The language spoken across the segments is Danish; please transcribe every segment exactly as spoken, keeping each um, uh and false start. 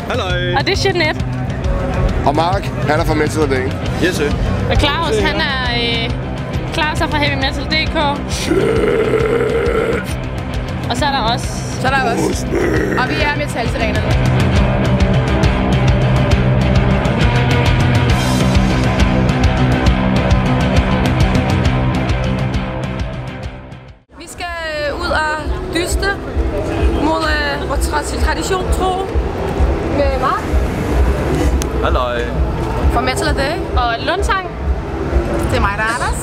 Halløj. Og det er Jeanette. Og Mark, han er fra Metal punktum d k. Yes, sir. Og Claus, han er øh, Claus er fra Heavy Metal punktum d k. Shit. Og så er der også. Så er der også. Og vi er metalsirenerne. Vi skal ud og dyste mod øh, vores tradition tro med Mark. Halløj. Fra Metal punktum d k. Og Lundsang. Det er mig, der er Anders.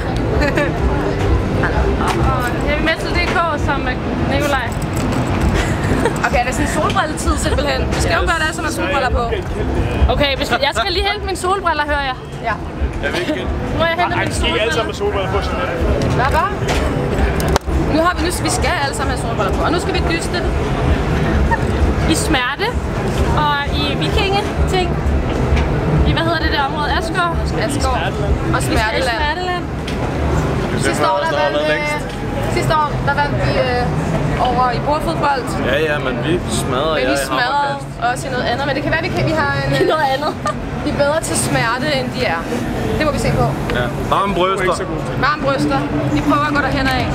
Og Heavy Metal punktum d k som Nikolaj. Okay, det er sådan en solbrilletid simpelthen. Vi skal jo gøre det, så man har solbriller på. Okay, hvis jeg skal lige hente mine solbriller, hører jeg. Ja. Jeg vil ikke kende. Nu har jeg hentet mine I skal ikke alle sammen solbriller. med solbriller på sådan noget. Hvad var? Nu har vi, nu, vi skal alle sammen have solbriller på, og nu skal vi dyste I smerte og i vikinge-ting. I, hvad hedder det der område? Asgård? Asgård og Smerteland. Smerteland. Sidste år, der vandt, øh, sidste år, der vandt vi øh, over i bordfodbold. Ja, ja, men vi smadrer. Men vi smadrede også i noget andet. Men det kan være, vi, kan, vi har en, øh, Noget andet. de er bedre til smerte, end de er. Det må vi se på. Ja. Varme bryster. Varme bryster. De prøver at gå derhen af.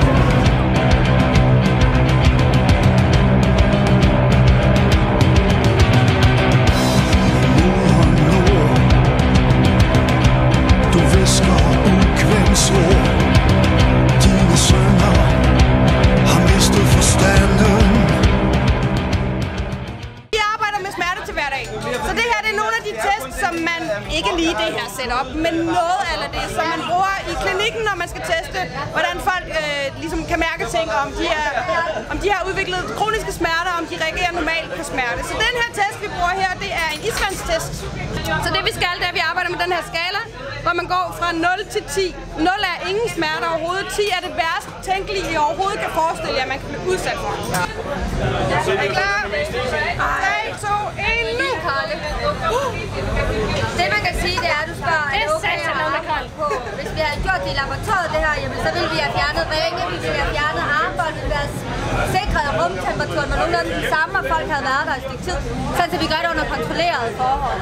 Ikke lige det her setup, men noget af det, som man bruger i klinikken, når man skal teste, hvordan folk øh, ligesom kan mærke ting, om de, er, om de har udviklet kroniske smerter, om de reagerer normalt på smerte. Så den her test, vi bruger her, det er en isvandstest. Så det vi skal, det er, at vi arbejder med den her skala, hvor man går fra nul til ti. nul er ingen smerte overhovedet, ti er det værst tænkelige, I overhovedet kan forestille jer, at man kan blive udsat for. Er I klar? tre, to, et, nu! Det man kan sige, det er, at du spørger, er det okay at arbejde på? Hvis vi havde gjort det i laboratoriet det her, jamen, så ville vi have fjernet ringe, vi ville have fjernet armbånd, vi ville have sikret rumtemperaturen var nogenlunde den samme, og folk havde været der et stykke tid. Sådan så vi gør det under kontrollerede forhold.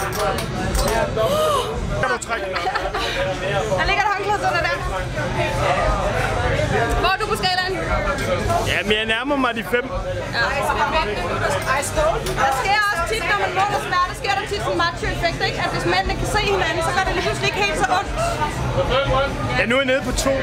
Der ligger et håndklæde under der. Hvor er du på skalaen? Jamen, jeg nærmer mig de fem. Ja. Der sker også tit, når man måler smerte, sker der tit sådan en macho-effekt, ikke? At hvis mændene kan se hinanden, så gør det lige pludselig ikke helt så ondt. Ja, nu er jeg nede på to.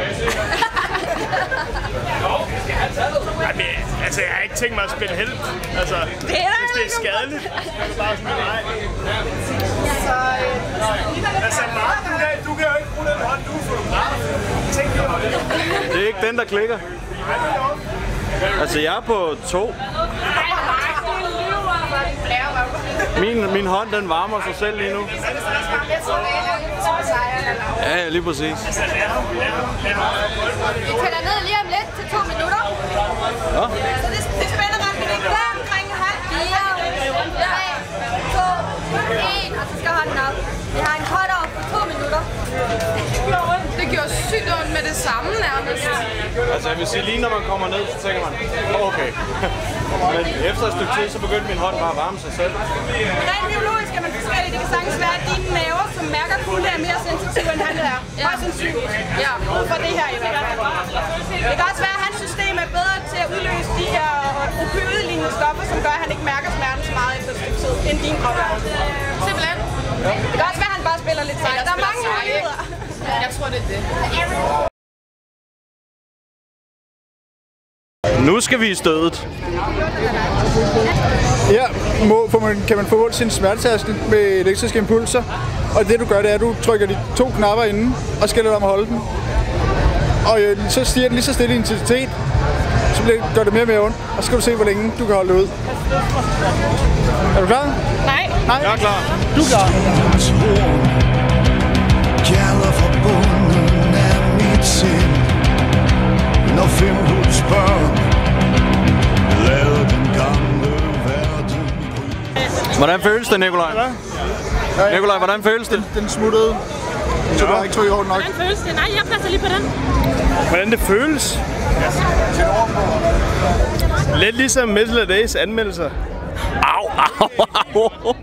Jamen, altså, jeg har ikke tænkt mig at spille helt. Altså, det er hvis det er skadeligt. Bare sådan, nej. Så, øh, altså, Mark, du kan, du kan jo ikke bruge den hånd, du er fotograf. Tænk lige over det. Det er ikke den, der klikker. Altså, jeg er på to. Min, min hånd, den varmer sig selv lige nu. Ja, lige præcis. Vi tæller ned lige om lidt til to minutter. Ja. Så det, det spænder ret med det. Der omkring halv. fire, tre, to, et, og så skal hånden op. Vi har en cut-off på to minutter. Det gjorde sygt ondt med det samme nærmest. Altså, jeg vil sige, lige når man kommer ned, så tænker man, okay. Men efter et stykke tid, så begyndte min hånd bare at varme sig selv. Rent biologisk er man forskellige. Det kan sagtens være, at dine nerver, som mærker kulde, er mere sensitive, end han er. Ja. Højst sandsynligt. Ja. Ud fra det her i hvert fald. Det kan også være, at hans system er bedre til at udløse de her opioid-lignende stoffer, som gør, at han ikke mærker smerten så meget efter et stykke tid, end din krop er. Simpelthen. Ja. Det kan også være, at han bare spiller lidt sejt. Der er mange muligheder. Jeg tror, det er det. Nu skal vi i stødet. Her må, man, kan man få målt sin smertetærskel med elektriske impulser. Og det du gør, det er, at du trykker de to knapper inde og skal lade dig om at holde den. Og øh, så stiger den lige så stille i intensitet. Så bliver, gør det mere og mere ondt. Og så skal du se, hvor længe du kan holde det ud. Er du klar? Nej. Nej. Jeg er klar. Du er klar. Gælder forbundet af mit sind. Når femhus børn lavede den gamle verden. Hvordan føles det, Nikolaj? Nikolaj, hvordan føles det? Den, den smuttede. Så du har ikke tryk i hårdt nok. Hvordan føles det? Nej, jeg passer lige på den. Hvordan det føles? Lidt ligesom Metal punktum d k's anmeldelser. Au, au, au.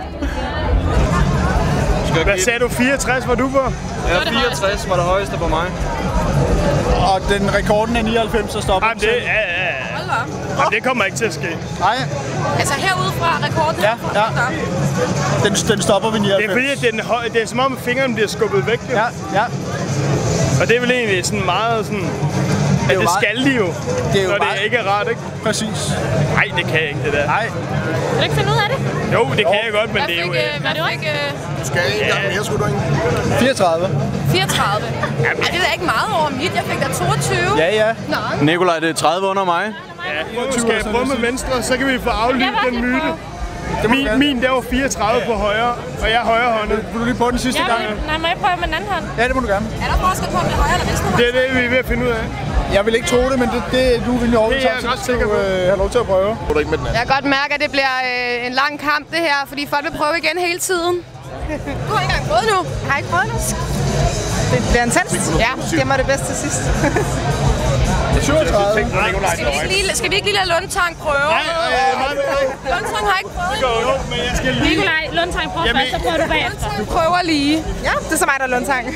Hvad sagde du? fireogtres var du på? Ja, fireogtres var det højeste på mig. Og den rekorden er nioghalvfems, så stopper Jamen, det, ja, ja, ja. Jamen, det kommer ikke til at ske. Nej. Altså herude fra rekorden? Ja, ja. Den, den stopper ved nioghalvfems. Det er fordi, at den høj, det er som om, at fingrene bliver skubbet væk. Jo. Ja, ja. Og det er vel egentlig sådan meget sådan... Det, at det meget, skal de jo, det er jo når meget, det ikke er rart, ikke? Præcis. Nej, det kan jeg ikke, det der. Nej. Kan du ikke finde ud af det? Jo, det kan jeg godt, men det er jo... Hvad fik, øh, hvad fik, øh... Du skal en gang mere, skulle du ikke? fireogtredive. fireogtredive. Ja, det er da ikke meget over mit. Jeg fik da toogtyve. Ja, ja. Nå. Nikolaj, det er tredive under mig. Ja, nu skal jeg prøve med venstre, så kan vi få aflyst den myte. Min, min der var fireogtredive på højre, og jeg er højrehåndet. Vil du lige på den sidste Ja, gang? nej, må jeg prøve med den anden hånd? Ja, det må du gerne. Er der forskel på, om det er højre eller venstre? Det er det, vi er ved at finde ud af. Jeg vil ikke tro det, men det, det du vil jo overbevise om, så ret sikker du på. øh, have lov til at prøve. Du ikke med den anden. Jeg kan godt mærke, at det bliver øh, en lang kamp, det her, fordi folk vil prøve igen hele tiden. Du har ikke engang prøvet nu. Jeg har ikke prøvet nu. Det bliver intenst. Ja, det var det bedste til sidst. syvogtredive. Skal vi ikke lige, skal vi ikke lige lade Lundtang prøve? Nej, nej, nej. Lundtang har ikke prøvet Jo, jo, men jeg skal lige... Nikolaj, Lundtang, prøv først, så prøver du bagefter. Du prøver lige. Ja, det er så mig, der er Lundtang.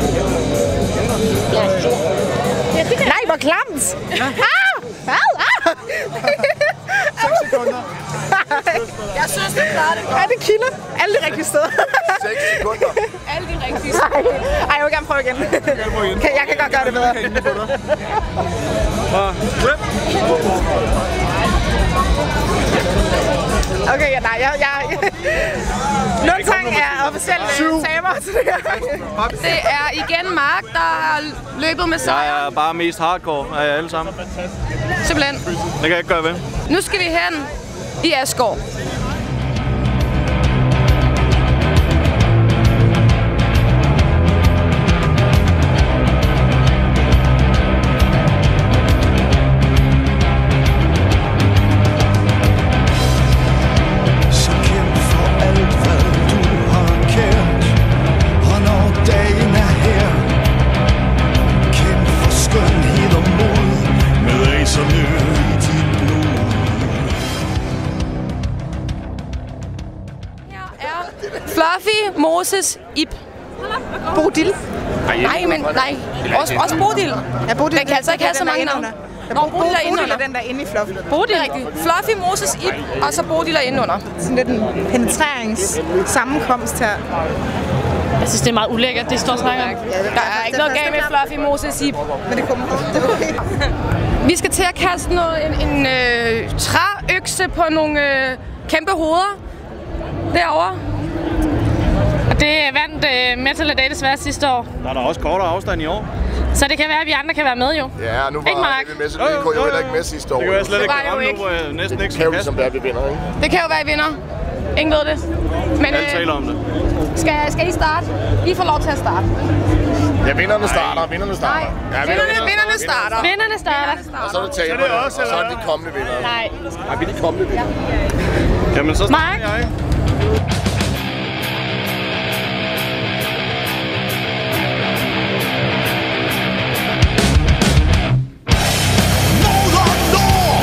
Nej, hvor klamt! Ah! Hvad? Ah! seks sekunder. Jeg synes, det klarer det godt. Ja, det kilder. Alle de rigtige steder. seks sekunder. Alle de rigtige steder. Ej, jeg vil gerne prøve igen. Okay, jeg kan godt gøre det bedre. Okay, ja, nej, jeg... jeg Lundtang er officielt taber til det her. Det er igen Mark, der har løbet med sejr. Jeg er bare mest hardcore af alle sammen. Simpelthen. Det kan jeg ikke gøre ved. Nu skal vi hen i Asgård. Så kæmp for alt, hvad du har kært. Og når dagen er her, kæmp for skønhed og mod. Med racerne i dit blod. Her er Fluffy, Moses, Ib. Bodil. Nej, men nej. Også, også Bodil. Ja, Bodil. Den kan altså ikke have så mange navne. Nå, Bodil er inde Bodil under. er den, der er inde i Fluffy. Bodil er rigtigt. Fluffy, Moses, Ib, og så Bodil er inde under. Sådan lidt en penetreringssammenkomst her. Jeg synes, det er meget ulækkert, det står og snakker om. Der er ikke noget galt med Fluffy, Moses, Ib. Men det kommer. Det er okay. Vi skal til at kaste noget, en, en øh, træøkse på nogle øh, kæmpe hoveder derovre. Og det vandt uh, Metal A Day desværre sidste år. Der er der også kortere afstand i år. Så det kan være, at vi andre kan være med, jo. Ja, nu var Ikke, Mark? vi med, så vi kunne jo heller ikke med sidste år. Det kan jeg slet Det ikke var jo ramme nu, ikke. hvor jeg næsten ikke Det kan jo skal ligesom kaste. være, vi vinder, ikke? Det kan jo være, I vinder. Ingen ved det. Men Alle taler om det. skal, skal I starte? I får lov til at starte. Ja, vinderne starter, vinderne starter. Ja, Vinderne, vinderne starter. Vinderne starter. Og så er det taberne, og så er det de kommende vindere. Nej. Nej, vi er de kommende vindere. Jamen, så Mark? starter jeg. Mod og nord.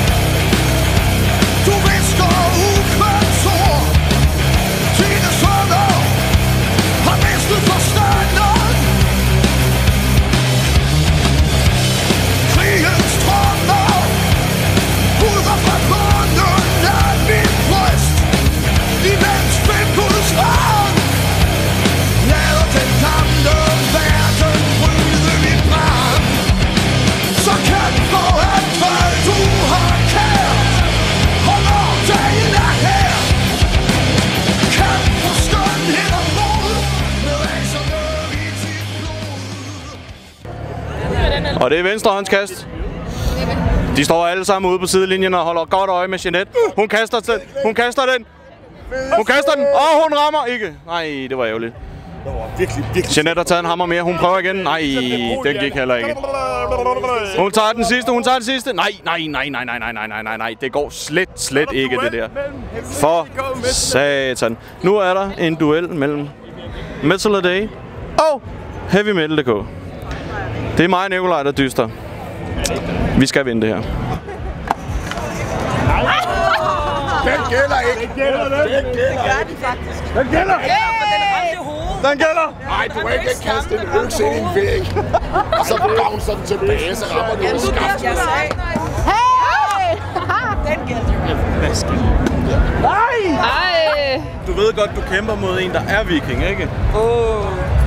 Du visker ukværdsord. Dine sønner har mistet forstanden. Krigens drømmer buller fra bunden af mit bryst. Imens vindguds ravn lader den gamle verden bryde i brand. Så kæmp for alt, hvad du har kært. Og når dagen er her, kæmp for skønhed og mod. Med racerne i dit blod. Og det er venstrehåndskast. De står alle sammen ude på sidelinjen og holder godt øje med Jeanette. Hun kaster den. Hun kaster den. Hun kaster den. Og hun rammer ikke. Nej, det var ærgerligt. Virkelig, virkelig. Jeanette har taget en hammer mere. Hun prøver igen. Nej, den gik heller ikke. Hun tager den sidste. Hun tager den sidste. Nej, nej, nej, nej, nej, nej, nej, nej, nej, nej. Det går slet, slet ikke, det der. For satan. Nu er der en duel mellem Metal A Day og Heavy Metal punktum d k. Det er mig og Nikolaj, der dyster. Vi skal vinde det her. Den gælder ikke. Den gælder det. Den gælder. Det gør de faktisk. Den gælder. Den gælder! Nej, du kan ikke kaste en økse ind i en væg. Og så bouncer den tilbage, så rammer du en skaft. Hey! Den gælder. Nej! Ej! Du ved godt, du kæmper mod en, der er viking, ikke? Åh. Oh.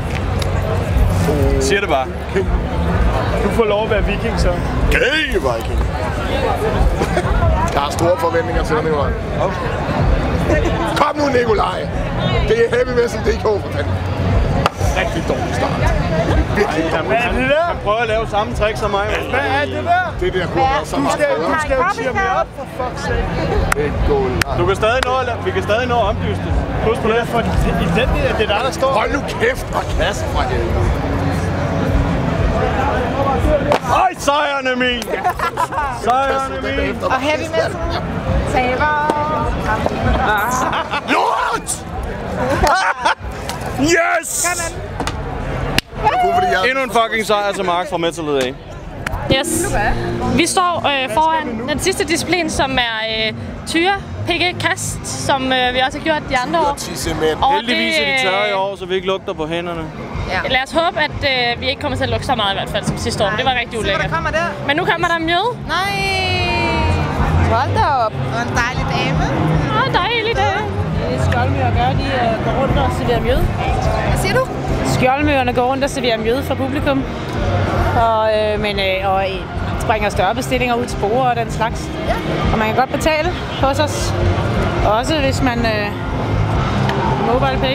Siger det bare. Du får lov at være viking, så. Gay viking. Jeg har store forventninger til dig, Nikolaj. Kom nu, Nikolaj. Det er heavy metal punktum d k for fanden. Rigtig dårlig start. Virkelig dårlig. Hvad er det der? Han prøver at lave samme trick som mig. Hvad er det der? Det der kunne være så Du meget skal, bedre. du skal jo cheer mig op, for fuck's sake. Det er god. Du kan stadig nå at, vi kan stadig nå at omdyse det. Husk på det. For i den der, det er der, der står. Hold nu kæft og kasse fra helvede. Ej, sejren er min! Sejren er min! Og heavy metal. Taber. Lort! Yes! Endnu en fucking sejr til Mark fra Metal A D. Yes. Vi står øh, foran den sidste disciplin, som er øh, tyre-pikke-kast, som øh, vi også har gjort de andre år. Og heldigvis er de tørre i år, så vi ikke lugter på hænderne. Ja. Lad os håbe, at øh, vi ikke kommer til at lugte så meget i hvert fald som sidste år. Det var rigtig ulækkert. Se, hvad der kommer der. Men nu kommer der mjød. Nej! Hold da op. Og en dejlig dame. Åh, dejlig dame. Det er skjoldmøer gør, de uh, går rundt og serverer mjød. Hvad siger du? Skjoldmøerne går rundt og serverer mjød for publikum. Og, øh, men, øh, og øh, springer større bestillinger ud til bordet og den slags. Ja. Og man kan godt betale hos os. Også hvis man... Øh, mobile pay.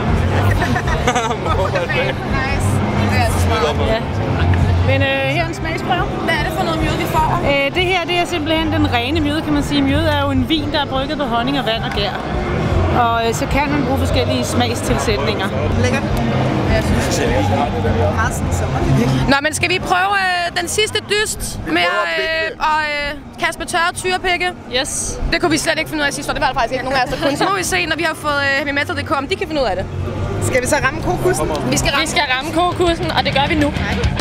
Mobile pay. Nice. Det er altså smart. Ja. Men øh, her er en smagsprøve. Hvad er det for noget mjød, vi får? Øh, det her det er simpelthen den rene mjød, kan man sige. Mjød er jo en vin, der er brygget på honning og vand og gær. Og øh, så kan man bruge forskellige smagstilsætninger. Lækkert. Jeg synes, det er meget sådan sommerligt. Nå, men skal vi prøve øh, den sidste dyst med at øh, øh, kaste med tørre tyrepikke? Yes. Det kunne vi slet ikke finde ud af sidste år. Det var der faktisk ikke nogen af os, der kunne. Så må vi se, når vi har fået øh, heavy metal punktum d k, om de kan finde ud af det. Skal vi så ramme kokussen? Vi skal ramme, vi skal ramme kokussen, og det gør vi nu.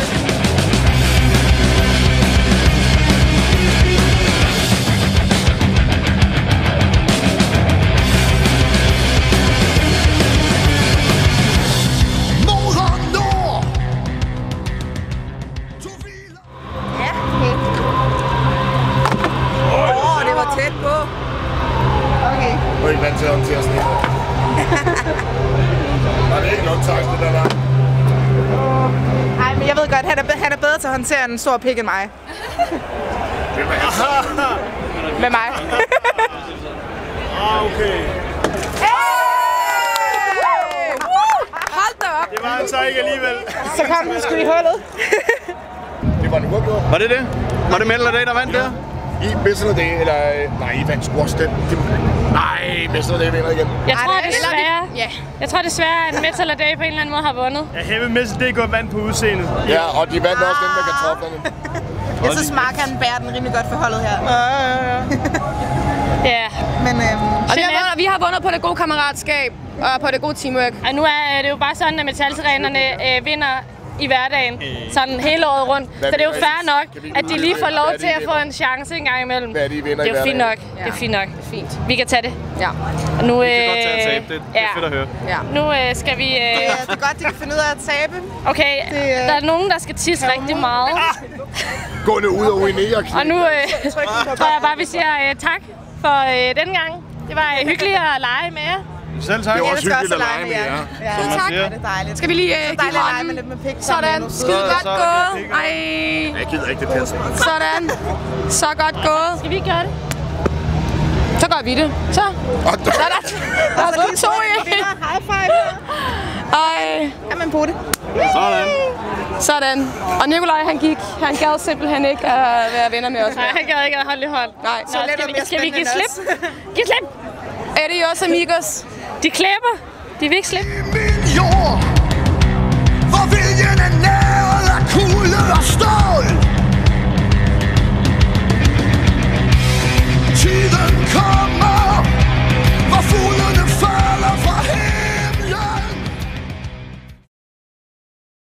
Du er ikke vant til at håndtere sådan noget. Nej, det er ikke nok tak, det der der. Ej, men jeg ved godt, han er, han er bedre til at håndtere en stor pik end mig. Hvem er han? Med mig. Ah, okay. Hey! Hold da op! Det var han så ikke alligevel. Så kom den sgu i hullet. Det var en uafgjort. Var det det? Var det Metal A D, der vandt der? I Metal A D, eller... Nej, I vandt sgu også den. Nej, Metal A D vinder igen. Jeg tror desværre, jeg tror desværre, at Metal A D på en eller anden måde har vundet. Ja, Heavy Metal punktum d k vandt på udseendet. Ja, og de vandt også den med kartoflerne. Jeg synes, Mark han bærer den rimelig godt for holdet her. Ja, ja, ja. Ja. Men øhm, og vi har, vundet, vi har vundet på det gode kammeratskab og på det gode teamwork. Og nu er det jo bare sådan, at metalsirenerne øh, vinder i hverdagen, sådan hele året rundt. Så det er jo fair nok, at de lige får lov til at få en chance en gang imellem. Hvad er de vinder det er jo i fint nok. hverdagen? Det er fint nok. Det er fint. Vi kan tage det. Ja. Og nu, Vi kan godt tage at tabe det. Det er ja. fedt at høre. Ja. Nu øh, skal vi... Øh... Det, er, det er godt, de kan finde ud af at tabe. Okay, det, øh... der er nogen, der skal tisse rigtig meget. Gå nu ud og urinere. Og nu øh, tror jeg bare, vi siger øh, tak for øh, denne gang. Det var øh, hyggeligt at lege med jer. Selv tak. Det var også hyggeligt at lege med jer. Ja, som man tak. siger. Det er dejligt. Skal vi lige uh, give hånden? Med lidt med pik sådan. Skide godt så gået. Ej. Jeg gider ikke det pisse. Sådan. Så godt gået. Skal vi gøre det? Så gør vi det. Så. Sådan. Der er så to i. High five. Ej. Jamen på det. Sådan. Sådan. Og Nikolaj, han gik. Han gad simpelthen ikke at være venner med os. Nej, han gad ikke at holde i hånd. Nej. Så skal, vi, skal vi give slip? Giv slip! Adios, amigos. De klæber. De vil ikke slippe.